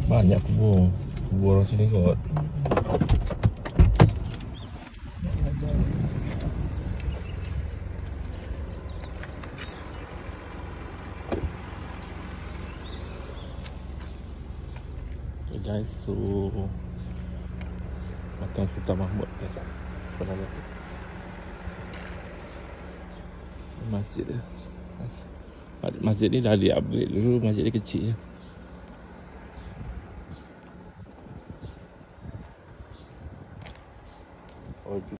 Banyak kubur. Kubur orang sini kot. Okay guys, so makam Sultan Mahmud guys. Sebelah tu masjid dia. Masjid ni dah di upgrade dulu, masjid dia kecil je.